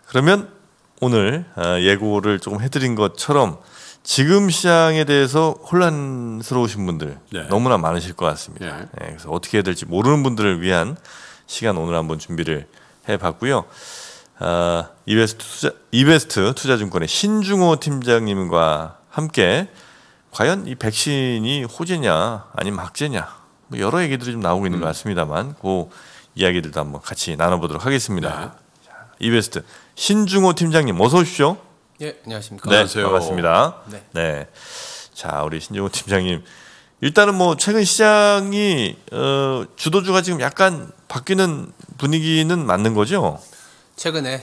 그러면 오늘 예고를 조금 해드린 것처럼 지금 시장에 대해서 혼란스러우신 분들 너무나 많으실 것 같습니다. 그래서 어떻게 해야 될지 모르는 분들을 위한 시간 오늘 한번 준비를 해봤고요. 이베스트 투자증권의 신중호 팀장님과 함께 과연 이 백신이 호재냐 아니면 악재냐 뭐 여러 얘기들이 좀 나오고 있는 것 같습니다만 그 이야기들도 한번 같이 나눠보도록 하겠습니다. 자, 이베스트 신중호 팀장님 어서 오십시오. 예, 안녕하십니까. 네, 안녕하세요. 반갑습니다. 네. 자, 우리 신중호 팀장님 일단은 뭐 최근 시장이 주도주가 지금 약간 바뀌는 분위기는 맞는 거죠? 최근에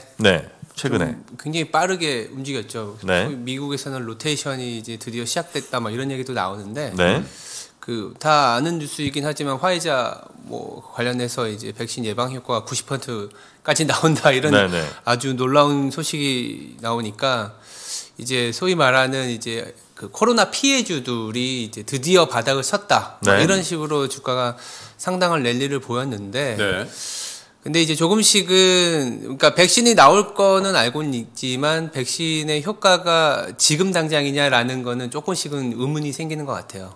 굉장히 빠르게 움직였죠. 미국에서는 로테이션이 이제 드디어 시작됐다, 막 이런 얘기도 나오는데, 그 다 아는 뉴스이긴 하지만 화이자 뭐 관련해서 이제 백신 예방 효과가 90%까지 나온다 이런 아주 놀라운 소식이 나오니까 이제 소위 말하는 이제 그 코로나 피해주들이 이제 드디어 바닥을 쳤다, 이런 식으로 주가가 상당한 랠리를 보였는데. 근데 이제 조금씩은 그러니까 백신이 나올 거는 알고는 있지만 백신의 효과가 지금 당장이냐라는 거는 조금씩은 의문이 생기는 것 같아요.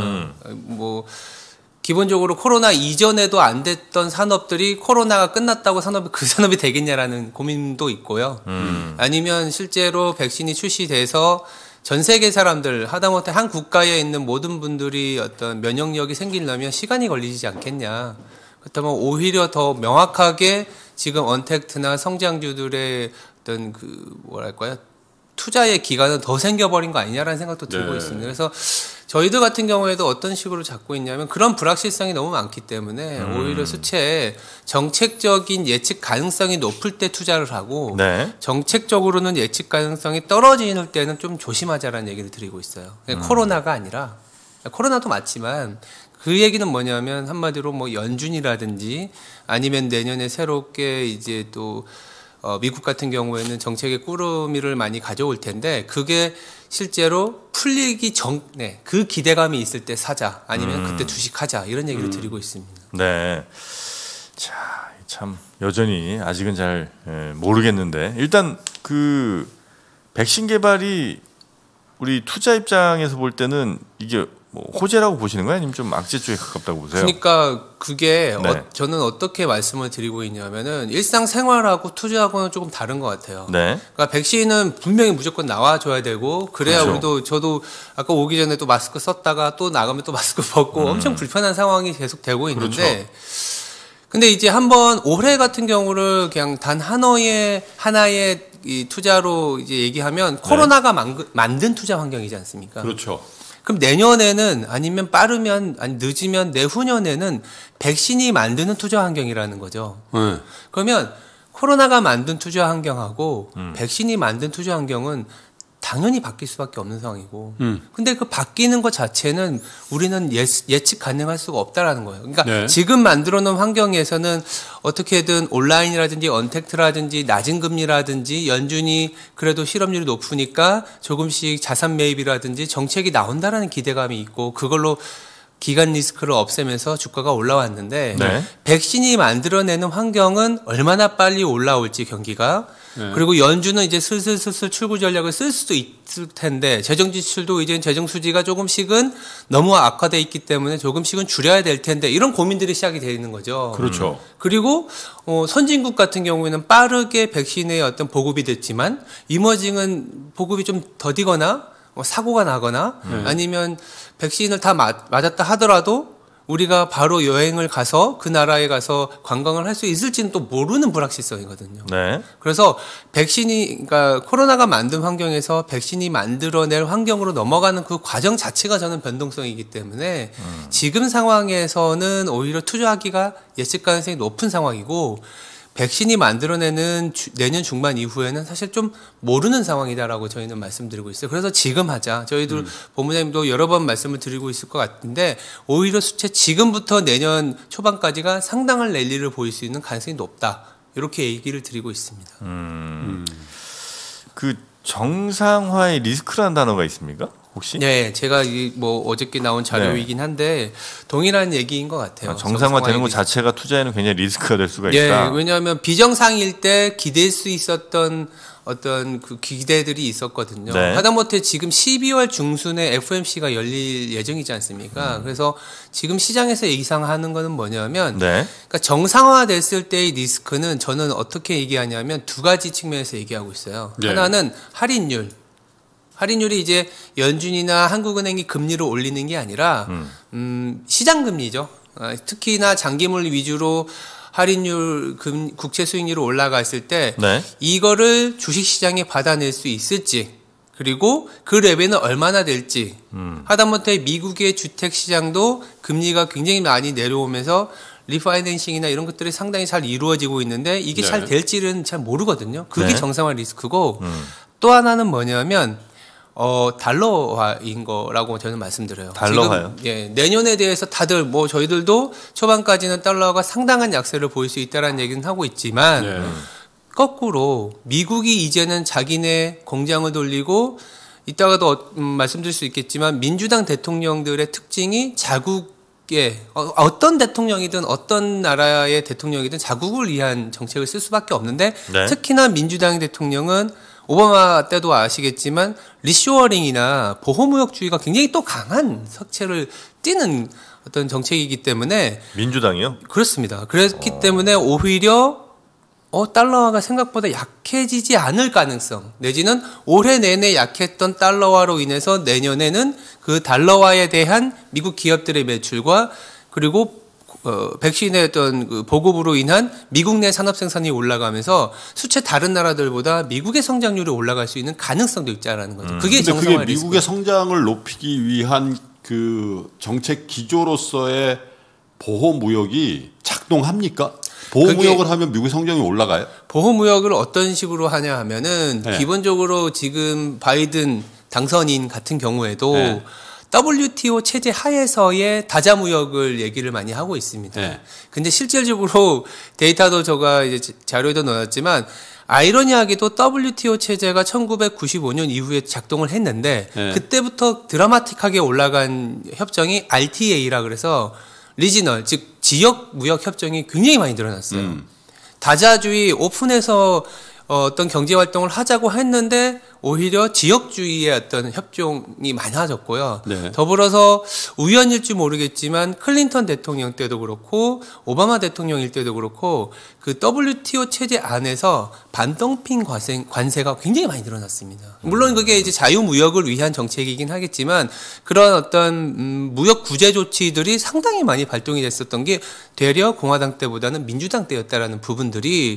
뭐 기본적으로 코로나 이전에도 안 됐던 산업들이 코로나가 끝났다고 그 산업이 되겠냐라는 고민도 있고요. 아니면 실제로 백신이 출시돼서 전 세계 사람들 하다못해 한 국가에 있는 모든 분들이 어떤 면역력이 생기려면 시간이 걸리지 않겠냐. 그렇다면 오히려 더 명확하게 지금 언택트나 성장주들의 어떤 그 뭐랄까요 투자의 기간은 더 생겨버린 거 아니냐라는 생각도 들고 있습니다. 그래서 저희들 같은 경우에도 어떤 식으로 잡고 있냐면 그런 불확실성이 너무 많기 때문에 오히려 수채에 정책적인 예측 가능성이 높을 때 투자를 하고 정책적으로는 예측 가능성이 떨어지는 때는 좀 조심하자라는 얘기를 드리고 있어요. 코로나가 아니라 코로나도 맞지만 그 얘기는 뭐냐면 한마디로 뭐 연준이라든지 아니면 내년에 새롭게 이제 또 미국 같은 경우에는 정책의 꾸러미를 많이 가져올 텐데 그게 실제로 풀리기 전에 그 기대감이 있을 때 사자 아니면 그때 주식하자 이런 얘기를 드리고 있습니다. 네. 자, 참 여전히 아직은 잘 모르겠는데 일단 그 백신 개발이 우리 투자 입장에서 볼 때는 이게 뭐 호재라고 보시는 거예요? 아니면 좀 악재 쪽에 가깝다고 보세요? 그러니까 그게 저는 어떻게 말씀을 드리고 있냐면은 일상생활하고 투자하고는 조금 다른 것 같아요. 그러니까 백신은 분명히 무조건 나와줘야 되고 그래야 저도 아까 오기 전에 또 마스크 썼다가 또 나가면 또 마스크 벗고 엄청 불편한 상황이 계속 되고 있는데 근데 이제 한번 올해 같은 경우를 그냥 단 하나의 이 투자로 이제 얘기하면 코로나가 만든 투자 환경이지 않습니까? 그럼 내년에는 아니면 빠르면 아니 늦으면 내후년에는 백신이 만드는 투자 환경이라는 거죠. 그러면 코로나가 만든 투자 환경하고 백신이 만든 투자 환경은 당연히 바뀔 수밖에 없는 상황이고 근데 그 바뀌는 것 자체는 우리는 예측 가능할 수가 없다라는 거예요. 그러니까 지금 만들어 놓은 환경에서는 어떻게든 온라인이라든지 언택트라든지 낮은 금리라든지 연준이 그래도 실업률이 높으니까 조금씩 자산 매입이라든지 정책이 나온다라는 기대감이 있고 그걸로 기간 리스크를 없애면서 주가가 올라왔는데 백신이 만들어내는 환경은 얼마나 빨리 올라올지 경기가 그리고 연준은 이제 슬슬 출구 전략을 쓸 수도 있을 텐데 재정 지출도 이제 재정 수지가 조금씩은 너무 악화돼 있기 때문에 조금씩은 줄여야 될 텐데 이런 고민들이 시작이 되어 있는 거죠. 그리고 선진국 같은 경우에는 빠르게 백신의 어떤 보급이 됐지만 이머징은 보급이 좀 더디거나 사고가 나거나 아니면 백신을 다 맞았다 하더라도 우리가 바로 여행을 가서 그 나라에 가서 관광을 할 수 있을지는 또 모르는 불확실성이거든요. 그래서 그러니까 코로나가 만든 환경에서 백신이 만들어낼 환경으로 넘어가는 그 과정 자체가 저는 변동성이기 때문에 지금 상황에서는 오히려 투자하기가 예측 가능성이 높은 상황이고 백신이 만들어내는 내년 중반 이후에는 사실 좀 모르는 상황이다라고 저희는 말씀드리고 있어요. 그래서 지금 하자. 저희들 본부장님도 여러 번 말씀을 드리고 있을 것 같은데 오히려 수채 지금부터 내년 초반까지가 상당한 랠리를 보일 수 있는 가능성이 높다. 이렇게 얘기를 드리고 있습니다. 그 정상화의 리스크라는 단어가 있습니까? 혹시? 네, 제가 뭐 어저께 나온 자료이긴 한데 동일한 얘기인 것 같아요. 정상화되는 것 자체가 투자에는 굉장히 리스크가 될 수가 있다. 예, 왜냐하면 비정상일 때 기댈 수 있었던 어떤 그 기대들이 있었거든요. 네. 하다못해 지금 12월 중순에 FOMC가 열릴 예정이지 않습니까? 그래서 지금 시장에서 예상하는 거는 뭐냐면, 네. 그러니까 정상화됐을 때의 리스크는 저는 어떻게 얘기하냐면 두 가지 측면에서 얘기하고 있어요. 네. 하나는 할인율. 할인율이 이제 연준이나 한국은행이 금리를 올리는 게 아니라 시장 금리죠. 특히나 장기물 위주로 할인율, 국채 수익률이 올라갔을 때 네. 이거를 주식시장에 받아낼 수 있을지 그리고 그 레벨은 얼마나 될지 하다못해 미국의 주택시장도 금리가 굉장히 많이 내려오면서 리파이낸싱이나 이런 것들이 상당히 잘 이루어지고 있는데 이게 네. 잘 될지는 잘 모르거든요. 그게 네. 정상화 리스크고 또 하나는 뭐냐면 달러화인 거라고 저는 말씀드려요. 달러화요? 지금, 예, 내년에 대해서 다들 뭐 저희들도 초반까지는 달러가 상당한 약세를 보일 수 있다라는 얘기는 하고 있지만 네. 거꾸로 미국이 이제는 자기네 공장을 돌리고 이따가도 말씀드릴 수 있겠지만 민주당 대통령들의 특징이 자국의 어떤 대통령이든 어떤 나라의 대통령이든 자국을 위한 정책을 쓸 수밖에 없는데 네. 특히나 민주당 대통령은 오바마 때도 아시겠지만 리쇼어링이나 보호무역주의가 굉장히 또 강한 색채를 띠는 어떤 정책이기 때문에 민주당이요? 그렇습니다. 그렇기 때문에 오히려 달러화가 생각보다 약해지지 않을 가능성 내지는 올해 내내 약했던 달러화로 인해서 내년에는 그 달러화에 대한 미국 기업들의 매출과 그리고 백신의 어떤 그 보급으로 인한 미국 내 산업 생산이 올라가면서 수채 다른 나라들보다 미국의 성장률이 올라갈 수 있는 가능성도 있다라는 거죠. 그게 정상화 그게 미국의 성장을 높이기 위한 그 정책 기조로서의 보호 무역이 작동합니까? 보호 무역을 하면 미국의 성장이 올라가요? 보호 무역을 어떤 식으로 하냐 하면은 네. 기본적으로 지금 바이든 당선인 같은 경우에도 네. WTO 체제 하에서의 다자 무역을 얘기를 많이 하고 있습니다. 네. 근데 실질적으로 데이터도 제가 이제 자료에도 넣었지만 아이러니하게도 WTO 체제가 1995년 이후에 작동을 했는데 네. 그때부터 드라마틱하게 올라간 협정이 RTA라 그래서 리지널 즉 지역 무역 협정이 굉장히 많이 늘어났어요. 다자주의 오픈해서 어떤 경제 활동을 하자고 했는데 오히려 지역주의의 어떤 협종이 많아졌고요. 네. 더불어서 우연일지 모르겠지만 클린턴 대통령 때도 그렇고 오바마 대통령일 때도 그렇고 그 WTO 체제 안에서 반덤핑 관세가 굉장히 많이 늘어났습니다. 물론 그게 이제 자유무역을 위한 정책이긴 하겠지만 그런 어떤 무역 구제 조치들이 상당히 많이 발동이 됐었던 게 되려 공화당 때보다는 민주당 때였다라는 부분들이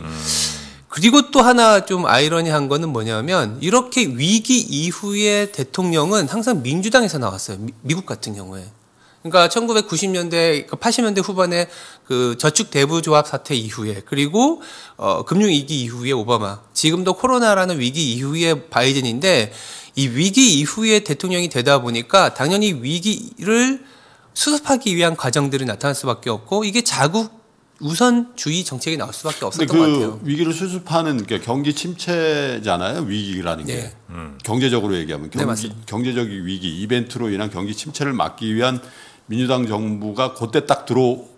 그리고 또 하나 좀 아이러니한 거는 뭐냐면 이렇게 위기 이후에 대통령은 항상 민주당에서 나왔어요. 미국 같은 경우에. 그러니까 1990년대, 80년대 후반에 그 저축 대부 조합 사태 이후에 그리고 금융 위기 이후에 오바마, 지금도 코로나라는 위기 이후에 바이든인데 이 위기 이후에 대통령이 되다 보니까 당연히 위기를 수습하기 위한 과정들이 나타날 수밖에 없고 이게 자국 우선주의 정책이 나올 수밖에 없었던 것 같아요. 위기를 수습하는 게 경기 침체잖아요. 위기라는 게. 네. 경제적으로 얘기하면 네, 경제적 위기, 이벤트로 인한 경기 침체를 막기 위한 민주당 정부가 그때 딱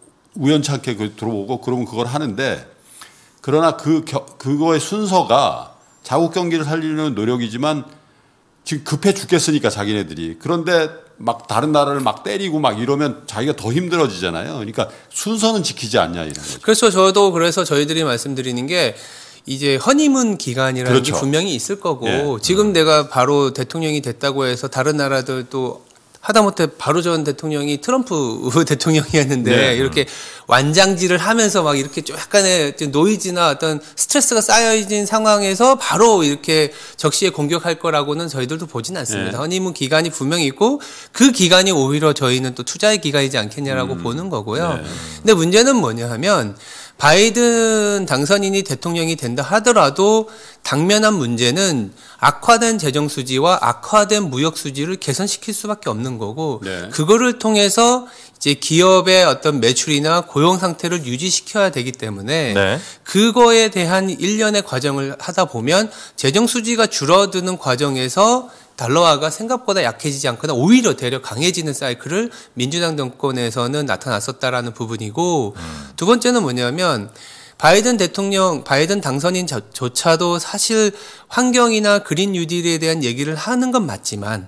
우연찮게 들어오고 그러면 그걸 하는데 그러나 그거의 순서가 자국 경기를 살리려는 노력이지만 지금 급해 죽겠으니까 자기네들이. 그런데 막 다른 나라를 막 때리고 막 이러면 자기가 더 힘들어지잖아요. 그러니까 순서는 지키지 않냐 이런 거죠. 그래서 그래서 저희들이 말씀드리는 게 이제 허니문 기간이라는 그렇죠. 게 분명히 있을 거고 예. 지금 내가 바로 대통령이 됐다고 해서 다른 나라들도 하다못해 바로 전 대통령이 트럼프 대통령이었는데 네. 이렇게 완장질을 하면서 막 이렇게 좀 약간의 노이즈나 어떤 스트레스가 쌓여진 상황에서 바로 이렇게 적시에 공격할 거라고는 저희들도 보진 않습니다. 네. 허니문 기간이 분명히 있고 그 기간이 오히려 저희는 또 투자의 기간이지 않겠냐라고 보는 거고요. 네. 근데 문제는 뭐냐 하면 바이든 당선인이 대통령이 된다 하더라도 당면한 문제는 악화된 재정 수지와 악화된 무역 수지를 개선시킬 수밖에 없는 거고 네. 그거를 통해서 이제 기업의 어떤 매출이나 고용 상태를 유지시켜야 되기 때문에 네. 그거에 대한 일련의 과정을 하다 보면 재정 수지가 줄어드는 과정에서 달러화가 생각보다 약해지지 않거나 오히려 되려 강해지는 사이클을 민주당 정권에서는 나타났었다라는 부분이고 두 번째는 뭐냐면 바이든 당선인조차도 사실 환경이나 그린 뉴딜에 대한 얘기를 하는 건 맞지만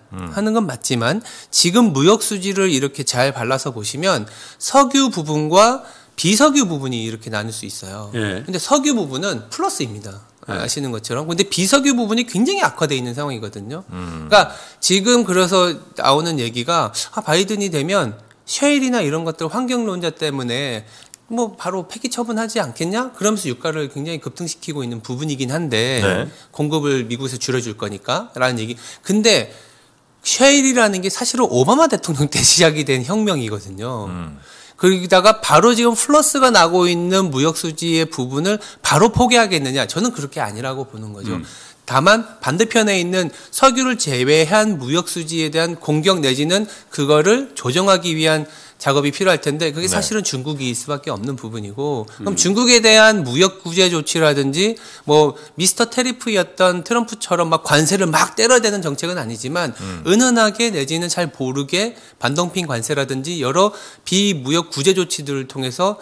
지금 무역 수지를 이렇게 잘 발라서 보시면 석유 부분과 비석유 부분이 이렇게 나눌 수 있어요. 근데 석유 부분은 플러스입니다. 아시는 것처럼. 근데 비석유 부분이 굉장히 악화되어 있는 상황이거든요. 그러니까 지금 그래서 나오는 얘기가 바이든이 되면 셰일이나 이런 것들 환경론자 때문에 뭐 바로 폐기 처분하지 않겠냐? 그러면서 유가를 굉장히 급등시키고 있는 부분이긴 한데 공급을 미국에서 줄여줄 거니까 라는 얘기. 근데 셰일이라는 게 사실은 오바마 대통령 때 시작이 된 혁명이거든요. 거기다가 바로 지금 플러스가 나고 있는 무역 수지의 부분을 바로 포기하겠느냐? 저는 그렇게 아니라고 보는 거죠. 다만 반대편에 있는 석유를 제외한 무역 수지에 대한 공격 내지는 그거를 조정하기 위한 작업이 필요할 텐데 그게 사실은 중국이 수밖에 없는 부분이고 그럼 중국에 대한 무역 구제 조치라든지 뭐 미스터 테리프였던 트럼프처럼 막 관세를 막 때려대는 정책은 아니지만 은은하게 내지는 잘 모르게 반동핑 관세라든지 여러 비무역 구제 조치들을 통해서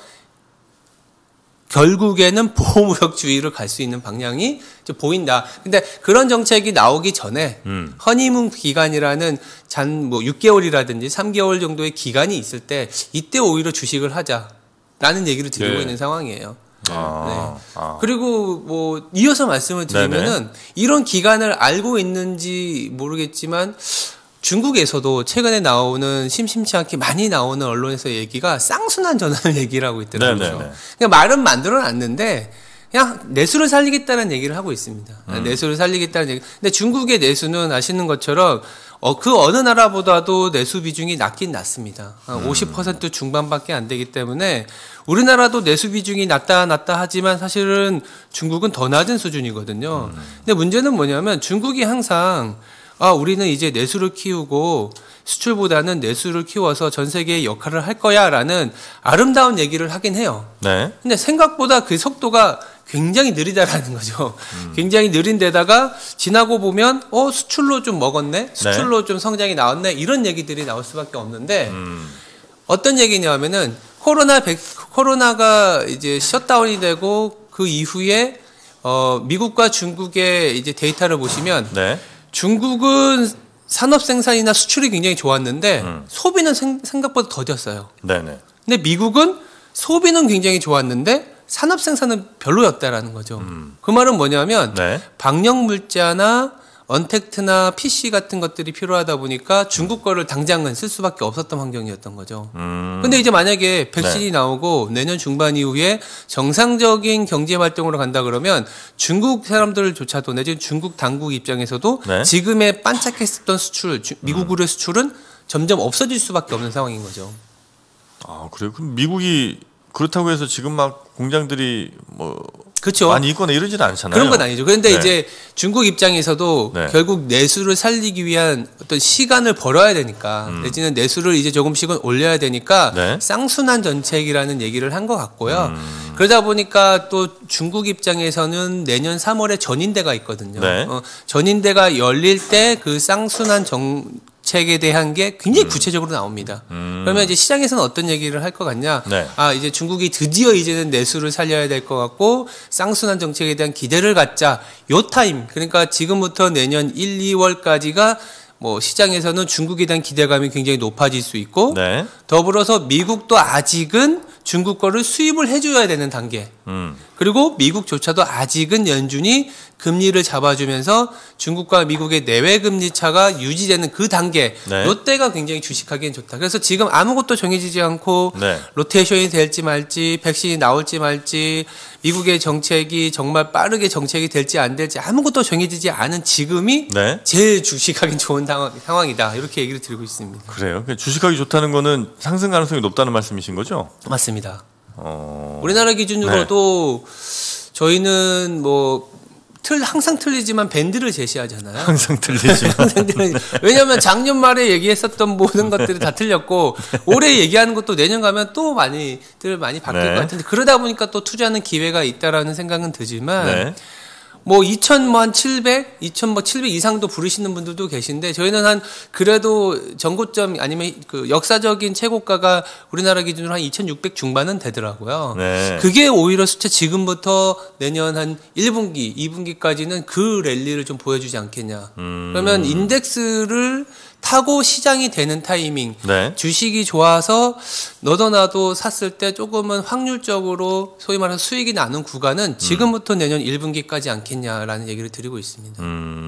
결국에는 보호무역주의로 갈 수 있는 방향이 좀 보인다. 근데 그런 정책이 나오기 전에 허니문 기간이라는 뭐 6개월이라든지 3개월 정도의 기간이 있을 때 이때 오히려 주식을 하자라는 얘기를 드리고 있는 상황이에요. 그리고 뭐 이어서 말씀을 드리면은 이런 기간을 알고 있는지 모르겠지만 중국에서도 최근에 나오는 심심치 않게 많이 나오는 언론에서 얘기가 쌍순환 전환을 얘기를 하고 있더라고요. 그냥 말은 만들어놨는데 그냥 내수를 살리겠다는 얘기를 하고 있습니다. 내수를 살리겠다는 얘기. 근데 중국의 내수는 아시는 것처럼 그 어느 나라보다도 내수 비중이 낮긴 낮습니다. 50% 중반밖에 안 되기 때문에 우리나라도 내수 비중이 낮다 하지만 사실은 중국은 더 낮은 수준이거든요. 근데 문제는 뭐냐면 중국이 항상 우리는 이제 내수를 키우고 수출보다는 내수를 키워서 전 세계의 역할을 할 거야라는 아름다운 얘기를 하긴 해요. 근데 생각보다 그 속도가 굉장히 느리다라는 거죠. 굉장히 느린 데다가 지나고 보면 수출로 좀 먹었네, 수출로 좀 성장이 나왔네 이런 얘기들이 나올 수밖에 없는데 어떤 얘기냐면은 코로나가 이제 셧다운이 되고 그 이후에 미국과 중국의 이제 데이터를 보시면. 중국은 산업 생산이나 수출이 굉장히 좋았는데 소비는 생각보다 더뎠어요. 근데 미국은 소비는 굉장히 좋았는데 산업 생산은 별로였다라는 거죠. 그 말은 뭐냐면 방역 물자나 언택트나 PC 같은 것들이 필요하다 보니까 중국 거를 당장은 쓸 수밖에 없었던 환경이었던 거죠. 근데 이제 만약에 백신이 나오고 내년 중반 이후에 정상적인 경제 활동으로 간다 그러면 중국 사람들조차도 내지는 중국 당국 입장에서도 지금의 반짝했었던 수출, 미국으로의 수출은 점점 없어질 수밖에 없는 상황인 거죠. 그래요? 그럼 미국이 그렇다고 해서 지금 막 공장들이 뭐 그렇죠. 많이 있거나 이러지는 않잖아요. 그런 건 아니죠. 그런데 이제 중국 입장에서도 결국 내수를 살리기 위한 어떤 시간을 벌어야 되니까 내지는 내수를 이제 조금씩은 올려야 되니까 쌍순환 정책이라는 얘기를 한 것 같고요. 그러다 보니까 또 중국 입장에서는 내년 3월에 전인대가 있거든요. 전인대가 열릴 때 그 쌍순환 정책에 대한 게 굉장히 구체적으로 나옵니다. 그러면 이제 시장에서는 어떤 얘기를 할 것 같냐? 이제 중국이 드디어 이제는 내수를 살려야 될 것 같고 쌍순환 정책에 대한 기대를 갖자. 요 타임, 그러니까 지금부터 내년 1, 2월까지가 뭐 시장에서는 중국에 대한 기대감이 굉장히 높아질 수 있고 더불어서 미국도 아직은 중국 거를 수입을 해줘야 되는 단계. 그리고 미국조차도 아직은 연준이 금리를 잡아주면서 중국과 미국의 내외 금리 차가 유지되는 그 단계. 이때가 굉장히 주식하기엔 좋다. 그래서 지금 아무것도 정해지지 않고 로테이션이 될지 말지, 백신이 나올지 말지, 미국의 정책이 정말 빠르게 정책이 될지 안 될지 아무것도 정해지지 않은 지금이 제일 주식하기 좋은 상황이다. 이렇게 얘기를 드리고 있습니다. 그래요? 주식하기 좋다는 거는 상승 가능성이 높다는 말씀이신 거죠? 맞습니다. 우리나라 기준으로도 저희는 뭐 항상 틀리지만 밴드를 제시하잖아요. 항상 틀리지만. 왜냐하면 작년 말에 얘기했었던 모든 것들이 다 틀렸고 올해 얘기하는 것도 내년 가면 또 많이 바뀔 것 같은데 그러다 보니까 또 투자하는 기회가 있다라는 생각은 들지만 뭐 2,700, 2,700 이상도 부르시는 분들도 계신데 저희는 한 그래도 전고점 아니면 그 역사적인 최고가가 우리나라 기준으로 한 2,600 중반은 되더라고요. 네. 그게 오히려 수채 지금부터 내년 한 1분기, 2분기까지는 그 랠리를 좀 보여주지 않겠냐. 그러면 인덱스를 타고 시장이 되는 타이밍, 네. 주식이 좋아서 너도 나도 샀을 때 조금은 확률적으로 소위 말해서 수익이 나는 구간은 지금부터 내년 1분기까지 않겠냐라는 얘기를 드리고 있습니다.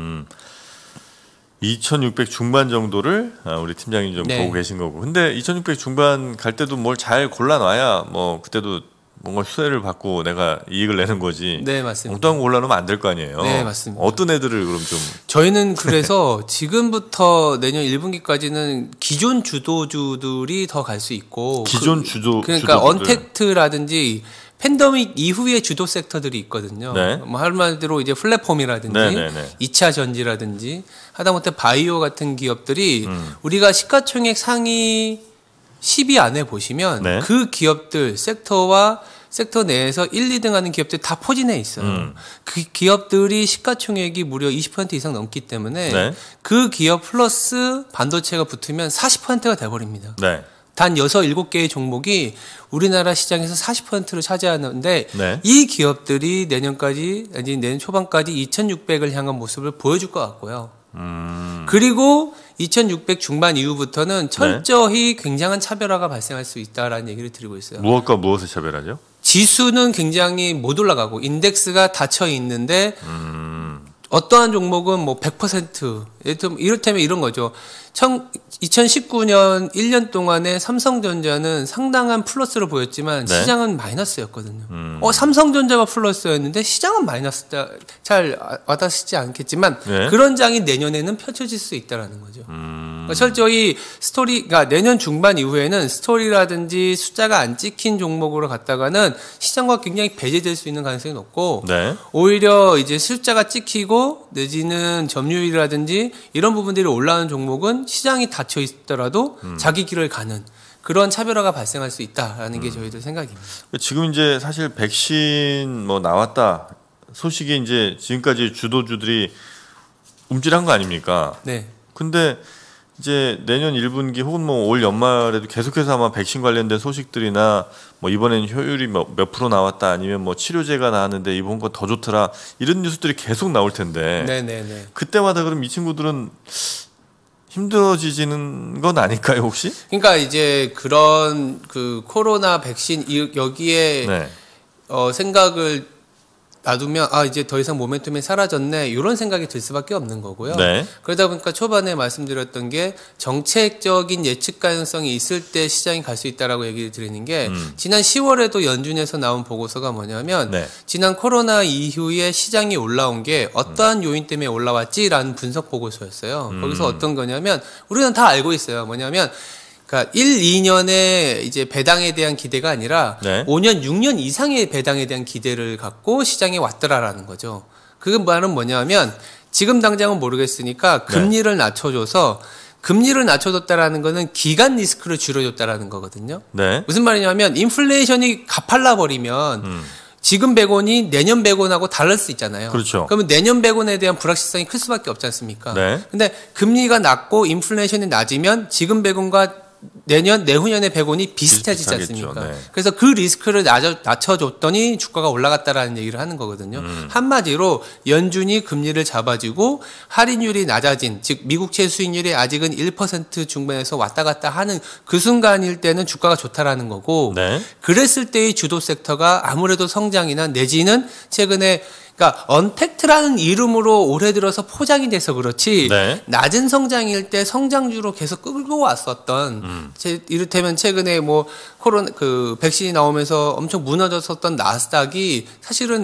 2,600 중반 정도를 우리 팀장님 좀 네. 보고 계신 거고. 근데 2,600 중반 갈 때도 뭘 잘 골라놔야 뭐 그때도 뭔가 수혜를 받고 내가 이익을 내는 거지. 네, 맞습니다. 엉뚱한 거 골라놓으면 안 될 거 아니에요. 네, 맞습니다. 어떤 애들을 그럼 좀. 저희는 그래서 지금부터 내년 1분기까지는 기존 주도주들이 더 갈 수 있고. 기존 그러니까 언택트라든지 팬데믹 이후의 주도 섹터들이 있거든요. 네. 뭐 한마디로 이제 플랫폼이라든지 네네네. 2차 전지라든지 하다못해 바이오 같은 기업들이 우리가 시가총액 상위 10위 안에 보시면 네. 그 기업들 섹터 내에서 1, 2등 하는 기업들 다 포진해 있어요. 그 기업들이 시가총액이 무려 20% 이상 넘기 때문에 네. 그 기업 플러스 반도체가 붙으면 40%가 돼버립니다. 네. 단 6, 7개의 종목이 우리나라 시장에서 40%를 차지하는데 네. 이 기업들이 내년까지, 아니 내년 초반까지 2,600을 향한 모습을 보여줄 것 같고요. 그리고 2,600 중반 이후부터는 철저히 네. 굉장한 차별화가 발생할 수 있다라는 얘기를 드리고 있어요. 무엇과 무엇을 차별하죠? 지수는 굉장히 못 올라가고 인덱스가 닫혀 있는데 어떠한 종목은 뭐 100% 이를테면 이런 거죠. 2019년 1년 동안에 삼성전자는 상당한 플러스를 보였지만 네. 시장은 마이너스였거든요. 삼성전자가 플러스였는데 시장은 마이너스다. 잘 와닿지 않겠지만 네. 그런 장이 내년에는 펼쳐질 수 있다라는 거죠. 그러니까 철저히 스토리가 내년 중반 이후에는 스토리라든지 숫자가 안 찍힌 종목으로 갔다가는 시장과 굉장히 배제될 수 있는 가능성이 높고 네. 오히려 이제 숫자가 찍히고 내지는 점유율이라든지 이런 부분들이 올라오는 종목은 시장이 닫혀 있더라도 자기 길을 가는 그런 차별화가 발생할 수 있다라는 게 저희들 생각입니다. 지금 이제 사실 백신 뭐 나왔다 소식이 이제 지금까지 주도주들이 움찔한 거 아닙니까? 네. 근데 이제 내년 1분기 혹은 뭐 올 연말에도 계속해서 아마 백신 관련된 소식들이나 뭐 이번엔 효율이 몇 프로 나왔다 아니면 뭐 치료제가 나왔는데 이번 거 더 좋더라 이런 뉴스들이 계속 나올 텐데 네네네. 그때마다 그럼 이 친구들은 힘들어지는 건 아닐까요 혹시? 그러니까 이제 그런 그 코로나 백신 여기에 네. 생각을 놔두면 이제 더 이상 모멘텀이 사라졌네 이런 생각이 들 수밖에 없는 거고요. 네. 그러다 보니까 초반에 말씀드렸던 게 정책적인 예측 가능성이 있을 때 시장이 갈 수 있다라고 얘기를 드리는 게 지난 10월에도 연준에서 나온 보고서가 뭐냐면 네. 지난 코로나 이후에 시장이 올라온 게 어떠한 요인 때문에 올라왔지라는 분석 보고서였어요. 거기서 어떤 거냐면 우리는 다 알고 있어요. 뭐냐면 그러니까 1, 2년의 이제 배당에 대한 기대가 아니라 네. 5년, 6년 이상의 배당에 대한 기대를 갖고 시장에 왔더라라는 거죠. 그 말은 뭐냐면 지금 당장은 모르겠으니까 금리를 낮춰줘서 금리를 낮춰줬다라는 거는 기간 리스크를 줄여줬다라는 거거든요. 네. 무슨 말이냐면 인플레이션이 가팔라 버리면 지금 100원이 내년 100원하고 다를 수 있잖아요. 그렇죠. 그러면 내년 100원에 대한 불확실성이 클 수밖에 없지 않습니까? 네. 근데 금리가 낮고 인플레이션이 낮으면 지금 100원과 내후년에 100원이 비슷해지지 않습니까? 네. 그래서 그 리스크를 낮춰줬더니 주가가 올라갔다라는 얘기를 하는 거거든요. 한마디로 연준이 금리를 잡아주고 할인율이 낮아진, 즉 미국채 수익률이 아직은 1% 중반에서 왔다 갔다 하는 그 순간일 때는 주가가 좋다라는 거고 네. 그랬을 때의 주도 섹터가 아무래도 성장이나 내지는 최근에 그러니까 언택트라는 이름으로 올해 들어서 포장이 돼서 그렇지 네. 낮은 성장일 때 성장주로 계속 끌고 왔었던 이를테면 최근에 뭐 코로나 그 백신이 나오면서 엄청 무너졌었던 나스닥이 사실은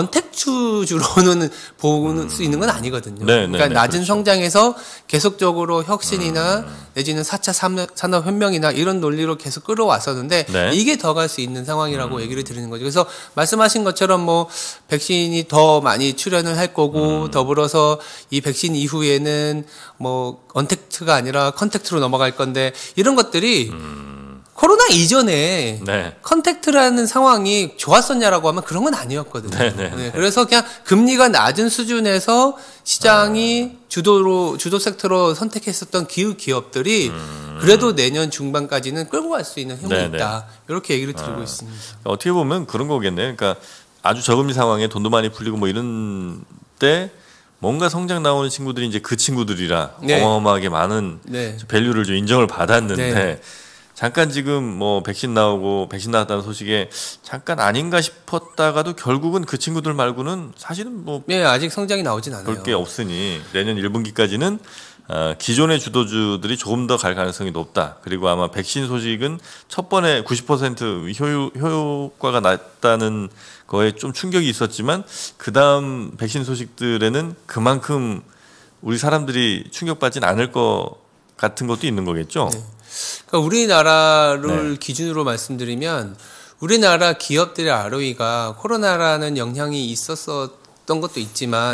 언택트주로는 볼 수 있는 건 아니거든요. 네, 그러니까 네, 낮은 그렇죠. 성장에서 계속적으로 혁신이나 내지는 4차 산업혁명이나 이런 논리로 계속 끌어왔었는데 네. 이게 더 갈 수 있는 상황이라고 얘기를 드리는 거죠. 그래서 말씀하신 것처럼 뭐 백신이 더 많이 출현을 할 거고 더불어서 이 백신 이후에는 뭐 언택트가 아니라 컨택트로 넘어갈 건데 이런 것들이 코로나 이전에 컨택트라는 상황이 좋았었냐라고 하면 그런 건 아니었거든요. 네, 그래서 그냥 금리가 낮은 수준에서 시장이 주도 섹터로 선택했었던 기업들이 그래도 내년 중반까지는 끌고 갈 수 있는 힘이 있다. 이렇게 얘기를 드리고 있습니다. 어떻게 보면 그런 거겠네요. 그러니까 아주 저금리 상황에 돈도 많이 풀리고 뭐 이런 때 뭔가 성장 나오는 친구들이 이제 그 친구들이라 어마어마하게 많은 밸류를 좀 인정을 받았는데 잠깐 지금 뭐 백신 나왔다는 소식에 잠깐 아닌가 싶었다가도 결국은 그 친구들 말고는 사실은 뭐 아직 성장이 나오진 않아요. 볼 게 없으니 내년 1분기까지는 기존의 주도주들이 조금 더 갈 가능성이 높다. 그리고 아마 백신 소식은 첫 번에 90% 효과가 났다는 거에 좀 충격이 있었지만 그 다음 백신 소식들에는 그만큼 우리 사람들이 충격받진 않을 것 같은 것도 있는 거겠죠. 그러니까 우리나라를 기준으로 말씀드리면 우리나라 기업들의 ROE가 코로나라는 영향이 있었던 것도 있지만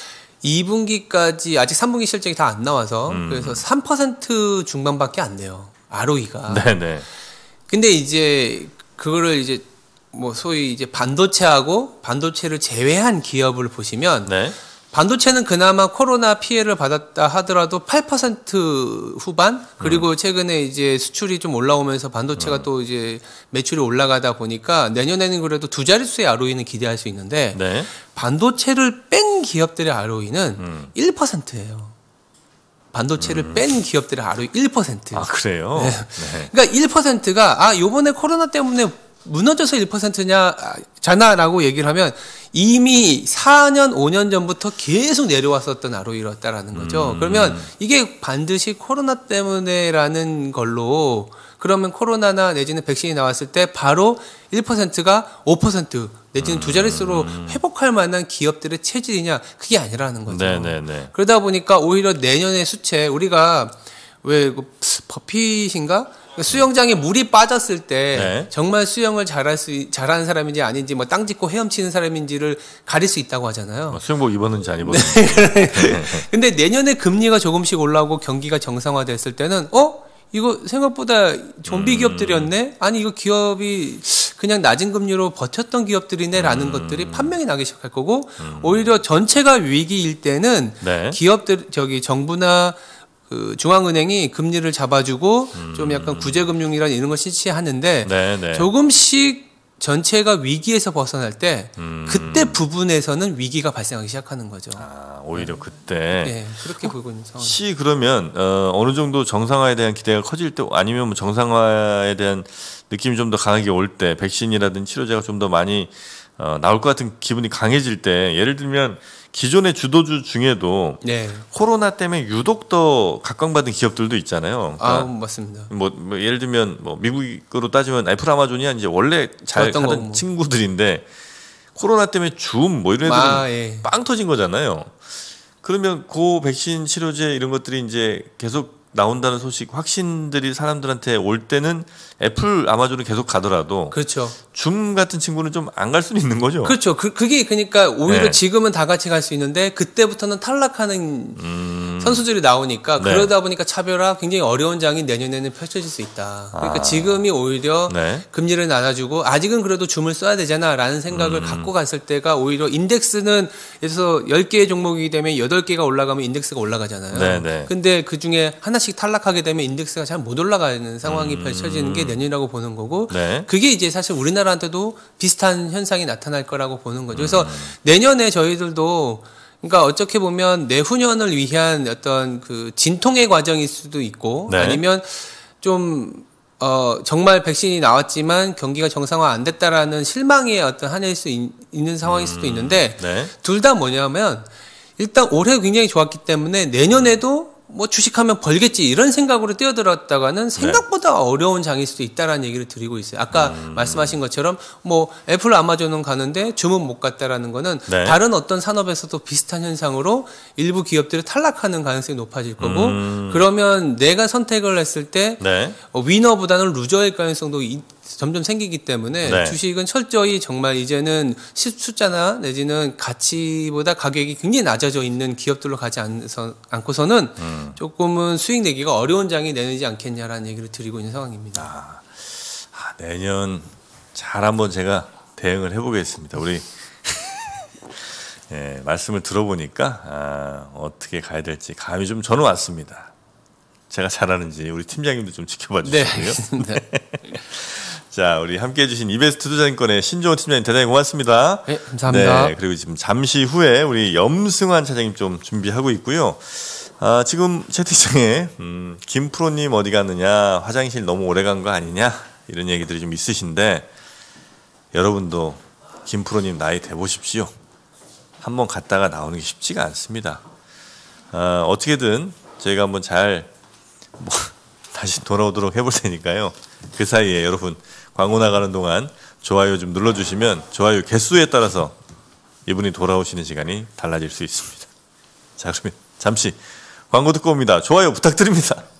2분기까지 아직 3분기 실적이 다 안 나와서 그래서 3% 중반밖에 안 돼요. ROE가. 근데 이제 그거를 이제 뭐 소위 이제 반도체를 제외한 기업을 보시면 반도체는 그나마 코로나 피해를 받았다 하더라도 8% 후반 그리고 최근에 이제 수출이 좀 올라오면서 반도체가 또 이제 매출이 올라가다 보니까 내년에는 그래도 두 자릿수의 ROE는 기대할 수 있는데 반도체를 뺀 기업들의 ROE는 1%예요. 반도체를 뺀 기업들의 ROE 1%. 아, 그래요? 그러니까 1%가 요번에 코로나 때문에 무너져서 1%냐잖아라고 얘기를 하면 이미 4년, 5년 전부터 계속 내려왔었던 ROE였다라는 거죠. 그러면 이게 반드시 코로나 때문에라는 걸로 그러면 코로나나 내지는 백신이 나왔을 때 바로 1%가 5% 내지는 두 자릿수로 회복할 만한 기업들의 체질이냐 그게 아니라는 거죠. 그러다 보니까 오히려 내년의 수채 우리가 왜 버핏인가? 수영장에 물이 빠졌을 때 정말 수영을 잘하는 사람인지 아닌지 뭐 땅 짚고 헤엄치는 사람인지를 가릴 수 있다고 하잖아요. 수영복 입었는지 안 입었는지. 근데 내년에 금리가 조금씩 올라오고 경기가 정상화됐을 때는 이거 생각보다 좀비 기업들이었네? 아니 이거 기업이 그냥 낮은 금리로 버텼던 기업들이네라는 것들이 판명이 나기 시작할 거고 오히려 전체가 위기일 때는 기업들 정부나 그 중앙은행이 금리를 잡아주고 좀 약간 구제금융이란 이런 걸 실시하는데 조금씩 전체가 위기에서 벗어날 때 그때 부분에서는 위기가 발생하기 시작하는 거죠. 오히려 그때. 그렇게 보고 있는 상황. 혹시 그러면 어느 정도 정상화에 대한 기대가 커질 때 아니면 뭐 정상화에 대한 느낌이 좀 더 강하게 올 때 백신이라든지 치료제가 좀 더 많이 나올 것 같은 기분이 강해질 때 예를 들면 기존의 주도주 중에도 코로나 때문에 유독 더 각광받은 기업들도 있잖아요. 그러니까 맞습니다. 뭐 예를 들면 뭐 미국으로 따지면 애플 아마존이 이제 원래 잘 하던 친구들인데 코로나 때문에 줌 뭐 이런 애들은 빵 터진 거잖아요. 그러면 그 백신 치료제 이런 것들이 이제 계속 나온다는 소식 확신들이 사람들한테 올 때는 애플 아마존은 계속 가더라도 그렇죠. 줌 같은 친구는 좀 안 갈 수는 있는 거죠. 그렇죠. 그게 그러니까 오히려 지금은 다 같이 갈 수 있는데 그때부터는 탈락하는 선수들이 나오니까 그러다 보니까 차별화 굉장히 어려운 장이 내년에는 펼쳐질 수 있다. 그러니까 지금이 오히려 금리를 낮아주고 아직은 그래도 줌을 써야 되잖아라는 생각을 갖고 갔을 때가 오히려 인덱스는 그래서 10개의 종목이기 때문에 8개가 올라가면 인덱스가 올라가잖아요. 근데 그중에 하나씩 탈락하게 되면 인덱스가 잘 못 올라가는 상황이 펼쳐지는 게 내년이라고 보는 거고 그게 이제 사실 우리나라한테도 비슷한 현상이 나타날 거라고 보는 거죠. 그래서 내년에 저희들도 그러니까 어떻게 보면 내후년을 위한 어떤 그 진통의 과정일 수도 있고 아니면 좀 정말 백신이 나왔지만 경기가 정상화 안 됐다라는 실망의 어떤 한 해일 수 있는 상황일 수도 있는데 둘 다 뭐냐면 일단 올해 굉장히 좋았기 때문에 내년에도 뭐 주식하면 벌겠지 이런 생각으로 뛰어들었다가는 생각보다 어려운 장일 수도 있다라는 얘기를 드리고 있어요. 아까 말씀하신 것처럼 뭐 애플 아마존은 가는데 줌은 못 갔다라는 거는 다른 어떤 산업에서도 비슷한 현상으로 일부 기업들이 탈락하는 가능성이 높아질 거고 그러면 내가 선택을 했을 때 위너보다는 루저일 가능성도 점점 생기기 때문에 주식은 철저히 정말 이제는 숫자나 내지는 가치보다 가격이 굉장히 낮아져 있는 기업들로 가지 않고서는 조금은 수익 내기가 어려운 장이 내지 않겠냐라는 얘기를 드리고 있는 상황입니다. 내년 잘 한번 제가 대응을 해보겠습니다. 우리 예, 말씀을 들어보니까 어떻게 가야 될지 감이 좀 저는 왔습니다. 제가 잘하는지 우리 팀장님도 좀 지켜봐 주시고요. 네. 자, 우리 함께해 주신 이베스트 투자증권의 신종호 팀장님 대단히 고맙습니다. 네, 감사합니다. 네, 그리고 지금 잠시 후에 우리 염승환 차장님 좀 준비하고 있고요. 지금 채팅창에 김프로님 어디 갔느냐, 화장실 너무 오래 간 거 아니냐 이런 얘기들이 좀 있으신데 여러분도 김프로님 나이 대보십시오. 한번 갔다가 나오는 게 쉽지가 않습니다. 어떻게든 저희가 한번 잘 다시 돌아오도록 해볼 테니까요. 그 사이에 여러분 광고 나가는 동안 좋아요 좀 눌러주시면 좋아요 개수에 따라서 이분이 돌아오시는 시간이 달라질 수 있습니다. 자, 그러면 잠시 광고 듣고 옵니다. 좋아요 부탁드립니다.